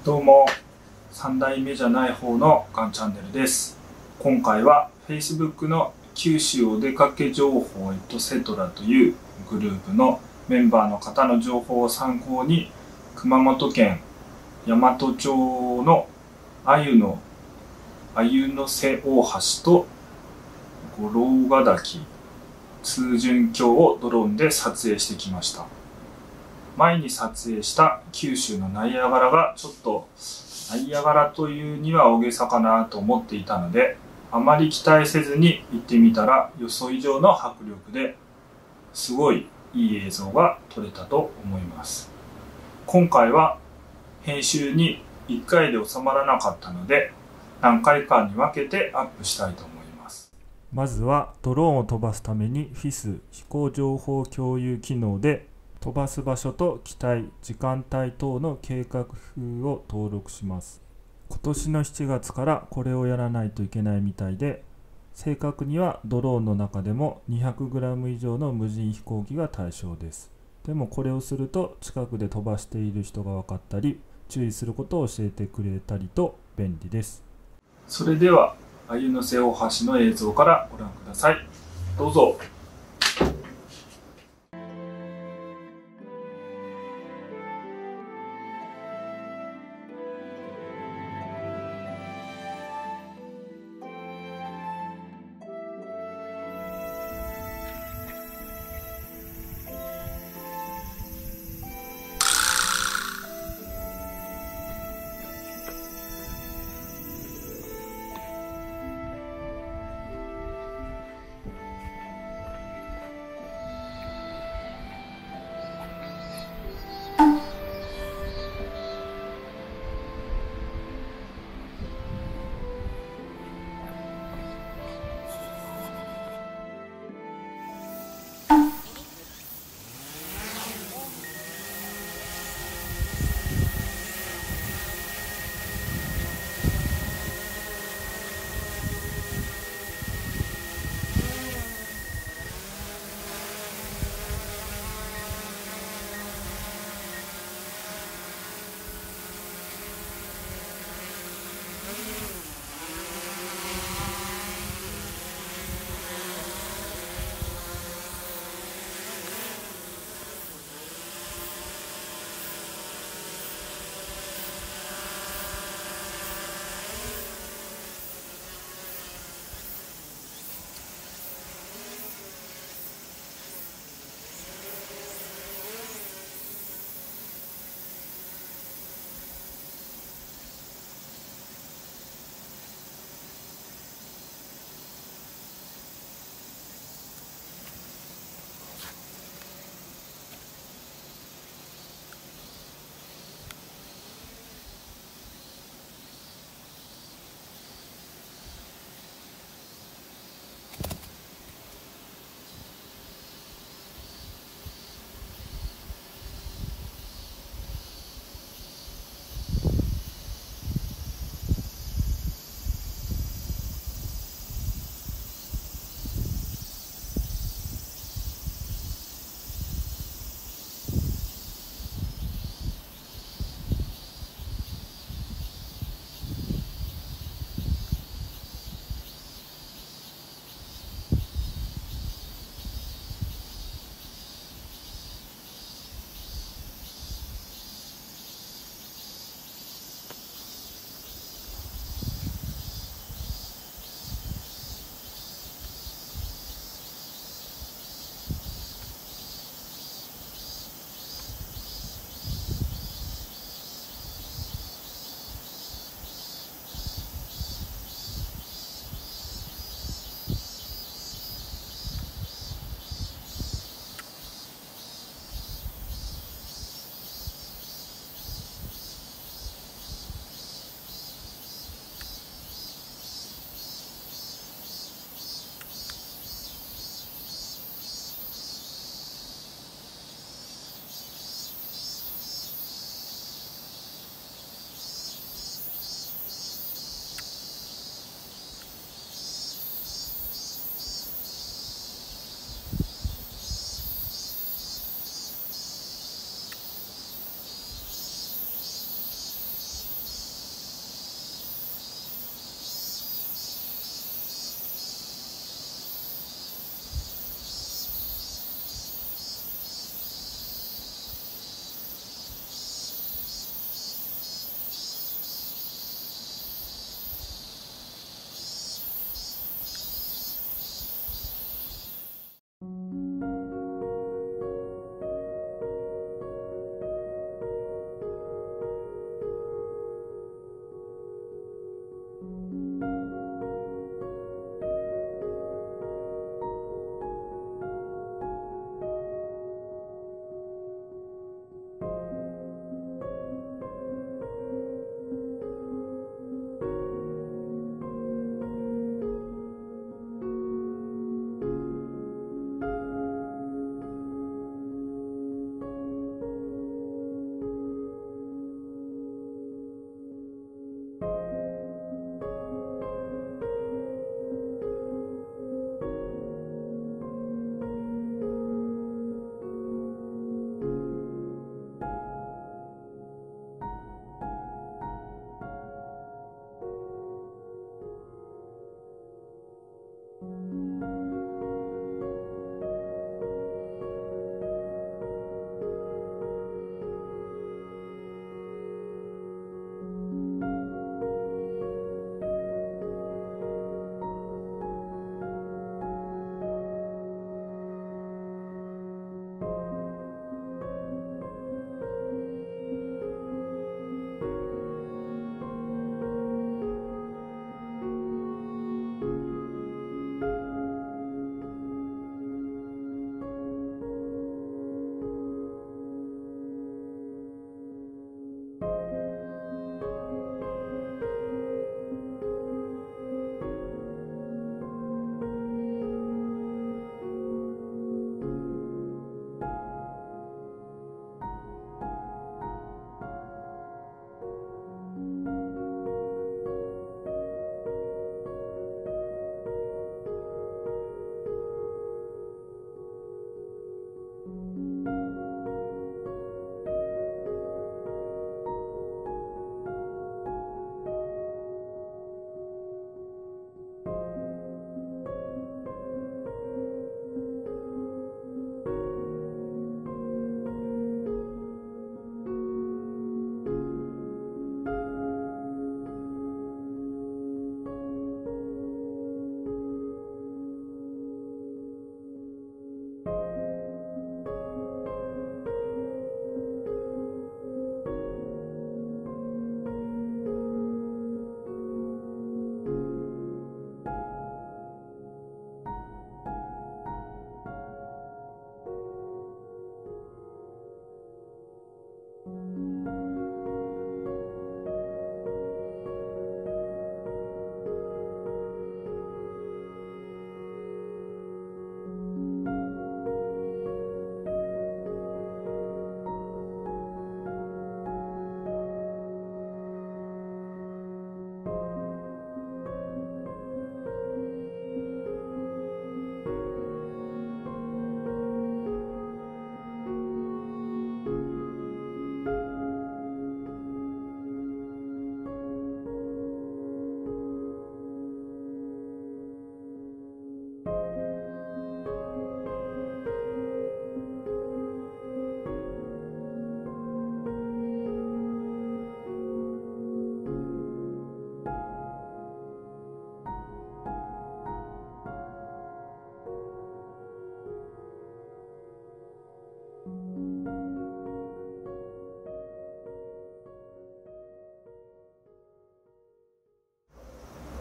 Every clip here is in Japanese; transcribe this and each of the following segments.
どうも、3代目じゃない方のガンチャンネルです。今回は Facebook の九州お出かけ情報エトセトラというグループのメンバーの方の情報を参考に、熊本県大和町の鮎の瀬大橋と五郎ヶ滝通潤橋をドローンで撮影してきました。前に撮影した九州のナイアガラがちょっとナイアガラというには大げさかなと思っていたので、あまり期待せずに行ってみたら予想以上の迫力ですごいいい映像が撮れたと思います。今回は編集に1回で収まらなかったので何回かに分けてアップしたいと思います。まずはドローンを飛ばすために FIS 飛行情報共有機能で飛ばす場所と機体、時間帯等の計画風を登録します。今年の7月からこれをやらないといけないみたいで、正確にはドローンの中でも 200g 以上の無人飛行機が対象です。でもこれをすると近くで飛ばしている人が分かったり、注意することを教えてくれたりと便利です。それでは鮎の瀬大橋の映像からご覧ください。どうぞ。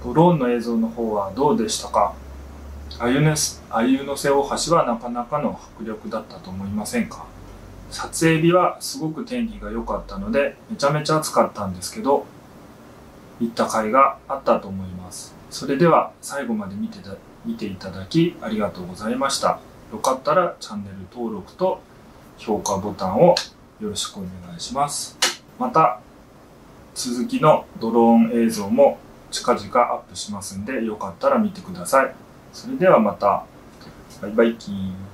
ドローンの映像の方はどうでしたか？鮎の瀬大橋はなかなかの迫力だったと思いませんか？撮影日はすごく天気が良かったのでめちゃめちゃ暑かったんですけど、行った甲斐があったと思います。それでは最後まで見ていただきありがとうございました。よかったらチャンネル登録と評価ボタンをよろしくお願いします。また続きのドローン映像も近々アップしますんで、よかったら見てください。それではまた。バイバイキーン。